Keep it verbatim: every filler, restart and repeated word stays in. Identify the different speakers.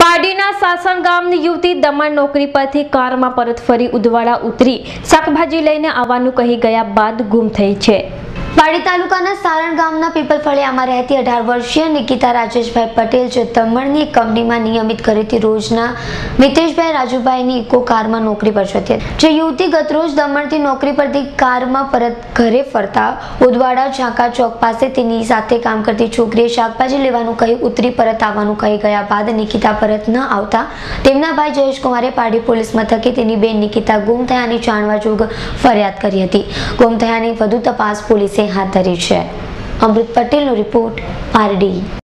Speaker 1: પારડીના સાસણ ગામની યુવતી દમણ નોકરી પરથી કારમાં પરત ફરી ઉદવાડા ઉતરી શાકભાજી લઈને આવવાનું કહી ગયા બાદ ગુમ થઈ છે।
Speaker 2: પારડી તાલુકાના સારણ ગામના પીપલફળિયામાં રહેતી અઢાર વર્ષીય નિકિતા રાજેશભાઈ પટેલ જે દમણની એક કંપનીમાં નિયમિત ઘરેથી રોજના મિતેશભાઈ રાજુભાઈની ઇકો કારમાં નોકરી પર જતી હતી। જે યુવતી ગતરોજ દમણથી નોકરી પરથી કારમાં પરત ઘરે ફરતા ઉદવાડા ઝાંકા ચોક પાસે તેની સાથે કામ કરતી છોકરીએ શાકભાજી લેવાનું કહી ઉતરી પરત આવવાનું કહી ગયા બાદ નિકિતા પરત ન આવતા તેમના ભાઈ જયેશકુમારે પારડી પોલીસ મથકે તેની બેન નિકિતા ગુમ થયાની જાણવા જોગ ફરિયાદ કરી હતી। ગુમ થયાની વધુ તપાસ પોલીસે હાથ ધરી છે। અમૃત પટેલનો રિપોર્ટ, પારડી।